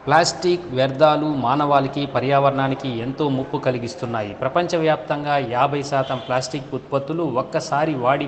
Plastic వ్యర్థాలు మానవాళికి, పర్యావరణానికి ఎంతో ముప్పు కలిగిస్తున్నాయి. ప్రపంచవ్యాప్తంగా 50% ప్లాస్టిక్ ఉత్పత్తులు ఒక్కసారి వాడి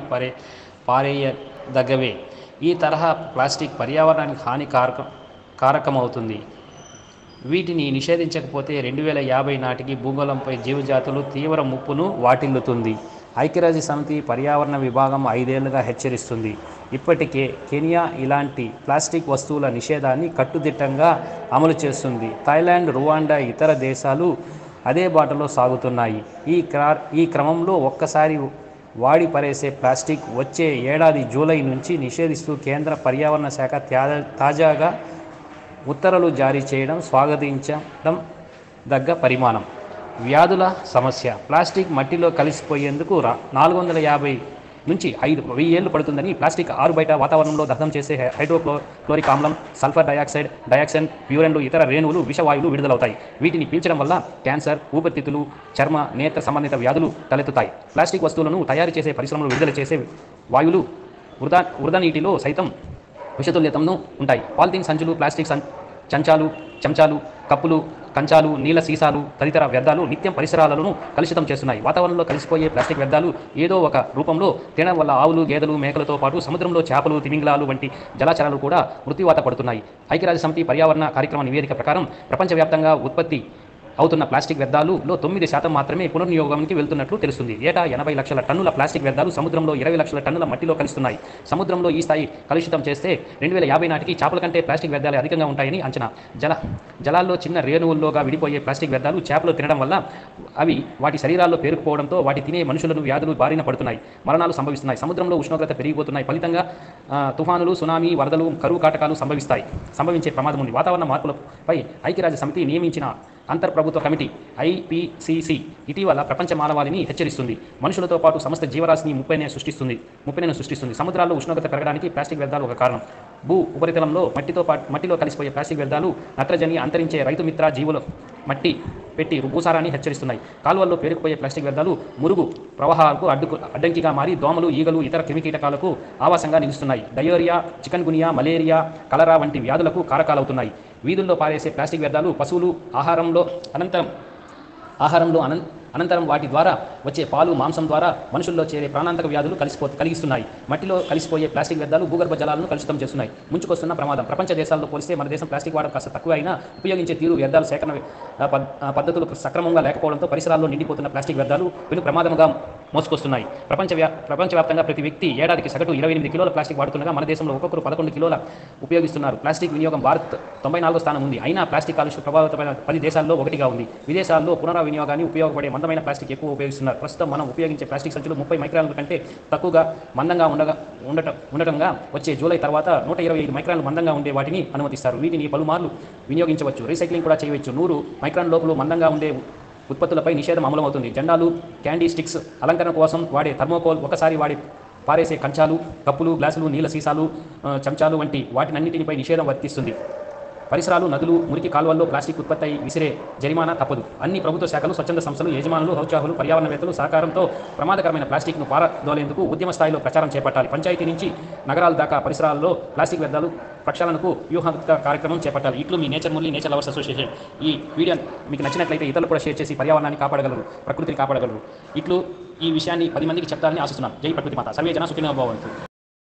పారేయదగ్గవే. ఈ తరహా ప్లాస్టిక్ పర్యావరణానికి కారకమవుతుంది. వీటిని నిషేధించకపోతే 2050 నాటికి భూగోళంపై జీవజాతులు తీవ్ర ముప్పును వాటిల్లుతుంది. ఐక్యరాజ్యసమితి పర్యావరణ విభాగం 5 ఏళ్లుగా హెచ్చరిస్తుంది. ఇప్పటికే కెనియా ఇలాంటి ప్లాస్టిక్ వస్తువుల నిషేధాన్ని కట్టుదిట్టంగా అమలు చేస్తుంది. థాయిలాండ్, రువాండా, ఇతర దేశాలు అదే బాటలో సాగుతున్నాయి. ఈ క్రమంలో ఒక్కసారి వాడి పరేసే ప్లాస్టిక్ వచ్చే ఏడాది జూలై నుంచి నిషేధిస్తూ కేంద్ర పర్యావరణ శాఖ తాజాగా ఉత్తర్వులు జారీ చేయడం స్వాగతించడం దగ్గ పరిమాణం. వ్యాధుల సమస్య. ప్లాస్టిక్ మట్టిలో కలిసిపోయేందుకు 450 నుంచి 5,000 ఏళ్లు పడుతుందని, ప్లాస్టిక్ ఆరుబయట వాతావరణంలో దగ్ధం చేసే హైడ్రోక్లోరిక్ ఆమ్లం, సల్ఫర్ డయాక్సైడ్, డయాక్సిన్, ప్యూరెన్లు, ఇతర రేణువులు, విషవాయువులు విడుదలవుతాయి. వీటిని పీల్చడం వల్ల క్యాన్సర్, ఊపిరితిత్తులు, చర్మ, నేత్ర సంబంధిత వ్యాధులు తలెత్తుతాయి. ప్లాస్టిక్ వస్తువులను తయారు చేసే పరిశ్రమలు విడుదల చేసే వాయువులు వృధా నీటిలో సైతం విషతుల్యతను ఉంటాయి. పాలిథిన్ సంచులు, ప్లాస్టిక్ చెంచాలు, కప్పులు, కంచాలు, నీళ్ల సీసాలు తదితర వ్యర్థాలు నిత్యం పరిసరాలను కలుషితం చేస్తున్నాయి. వాతావరణంలో కలిసిపోయే ప్లాస్టిక్ వ్యర్థాలు ఏదో ఒక రూపంలో తినడం వల్ల ఆవులు, గేదెలు, మేకలతో పాటు సముద్రంలో చేపలు, తిమింగలాలు వంటి జలచరాలు కూడా మృత్యువాత పడుతున్నాయి. ఐక్యరాజ్యసమితి పర్యావరణ కార్యక్రమ నివేదిక ప్రకారం ప్రపంచవ్యాప్తంగా ఉత్పత్తి అవుతున్న ప్లాస్టిక్ వ్యర్థాలులో 9% మాత్రమే పునర్వినియోగానికి వెళ్తున్నట్లు తెలుస్తుంది. ఏటా 80 లక్షల టన్నుల ప్లాస్టిక్ వ్యర్థాలు సముద్రంలో 20 లక్షల టన్నుల మట్టిలో కలుస్తున్నాయి. సముద్రంలో ఈ స్థాయి కలుషితం చేస్తే 2050 నాటికి చేపల కంటే ప్లాస్టిక్ వ్యర్థాలు అధికంగా ఉంటాయని అంచనా. జలాల్లో చిన్న రేణువుల్లోగా విడిపోయే ప్లాస్టిక్ వ్యర్థాలు చేపలు తినడం వల్ల అవి వాటి శరీరాల్లో పేరుకుపోవడంతో వాటి తినే మనుషులను వ్యాధులు బారిన పడుతున్నాయి, మరణాలు సంభవిస్తున్నాయి. సముద్రంలో ఉష్ణోగ్రత పెరిగిపోతున్నాయి. ఫలితంగా తుఫానులు, సునామీ, వరదలు, కరువు కాటకాలు సంభవించే ప్రమాదం ఉంది. వాతావరణ మార్పులపై ఐక్యరాజ్య సమితి నియమించిన అంతర్ప్రభుత్వ కమిటీ IPCC ఇటీవల ప్రపంచ మానవాళిని హెచ్చరిస్తుంది. మనుషులతో పాటు సమస్త జీవరాశిని ముప్పైని సృష్టిస్తుంది. సముద్రాల్లో ఉష్ణోగ్రత పెరగడానికి ప్లాస్టిక్ వ్యర్థాలు ఒక కారణం. భూ ఉపరితలంలో మట్టిలో కలిసిపోయే ప్లాస్టిక్ వ్యర్థాలు నత్రజని అంతరించే రైతుమిత్ర జీవులు మట్టి పెట్టి భూసారాన్ని హెచ్చరిస్తున్నాయి. కాలువల్లో పేరుకుపోయే ప్లాస్టిక్ వ్యర్థాలు మురుగు ప్రవాహాలకు అడ్డంకిగా మారి దోమలు, ఈగలు, ఇతర క్రిమికీటకాలకు ఆవాసంగా నిలుస్తున్నాయి. డయోరియా, చికన్గునియా, మలేరియా, కలరా వంటి వ్యాధులకు కారకాలవుతున్నాయి. వీధుల్లో పారేసే ప్లాస్టిక్ వ్యర్థాలు పశువులు ఆహారంలో అనంతరం వాటి ద్వారా వచ్చే పాలు, మాంసం ద్వారా మనుషుల్లో చేరే ప్రాణాంతక వ్యాధులు కలిగిస్తున్నాయి. మట్టిలో కలిసిపోయే ప్లాస్టిక్ వ్యర్థాలు భూగర్భ జలాలను కలుషితం చేస్తున్నాయి. ముంచుకొస్తున్న ప్రమాదం. ప్రపంచ దేశాలతో పోలిస్తే మన దేశం ప్లాస్టిక్ వాడకం కాస్త తక్కువ అయినా ఉపయోగించే తీరు, వ్యర్థాలు సేకరణ పద్ధతులు సక్రమంగా లేకపోవడంతో పరిసరాల్లో నిండిపోతున్న ప్లాస్టిక్ వ్యర్థాలు పెను ప్రమాదంగా మోసుకొస్తున్నాయి. ప్రపంచవ్యాప్తంగా ప్రతి వ్యక్తి ఏడాదికి సగటు 28 కిలోల ప్లాస్టిక్ వాడుతుండగా మన దేశంలో ఒక్కొక్కరు 11 కిలోల ఉపయోగిస్తున్నారు. ప్లాస్టిక్ వినియోగం భారత్ 94వ స్థానం ఉంది. అయినా ప్లాస్టిక్ కాలుష్య ప్రభావితమైన 10 దేశాల్లో ఒకటిగా ఉంది. విదేశాల్లో పునర్వినియోగానికి ఉపయోగపడే మందమైన ప్లాస్టిక్ ఎక్కువ ఉపయోగిస్తున్నారు. ప్రస్తుతం మనం ఉపయోగించే ప్లాస్టిక్ సంచులు 30 మైక్రాన్ల కంటే తక్కువగా మందంగా ఉండటంగా వచ్చే జూలై తర్వాత 125 మైక్రాన్లు మందంగా ఉండే వాటిని అనుమతిస్తారు. వీటిని పలుమార్లు వినియోగించవచ్చు, రీసైక్లింగ్ కూడా చేయవచ్చు. 100 మైక్రాన్ లోపల మందంగా ఉండే ఉత్పత్తులపై నిషేధం అమలవుతుంది. జెండాలు, క్యాండీ స్టిక్స్, అలంకరణ కోసం వాడే థర్మోకోల్, ఒకసారి పారేసే కంచాలు, కప్పులు, గ్లాసులు, నీళ్ల సీసాలు, చెంచాలు వంటి వాటినన్నింటిపై నిషేధం వర్తిస్తుంది. పరిసరాలు, నదులు, మురికి కాలువల్లో ప్లాస్టిక్ ఉత్పత్తి విసిరే జరిమానా తప్పదు. అన్ని ప్రభుత్వ శాఖలు, స్వచ్ఛంద సంస్థలు, యజమానులు, ఔత్సాహులు, పర్యావరణవేత్తలు సహకారంతో ప్రమాదకరమైన ప్లాస్టిక్ను పారదోలేందుకు ఉద్యమ స్థాయిలో ప్రచారం చేపట్టాలి. పంచాయతీ నుంచి నగరాల దాకా పరిసరాల్లో ప్లాస్టిక్ వ్యర్థాలు ప్రక్షాళనకు వ్యూహాత్మక కార్యక్రమం చేపట్టాలి. ఇట్లు మీ nature Murali, nature lovers association. ఈ వీడియో మీకు నచ్చినట్లయితే ఇతరులు కూడా షేర్ చేసి పర్యావరణాన్ని కాపాడగలరు, ప్రకృతిని కాపాడగలరు. ఇట్లు ఈ విషయాన్ని 10 మందికి చెప్తారని ఆశిస్తున్నాను. జై ప్రకృతి మాత. సర్వే జన సుఖినో భవంతు.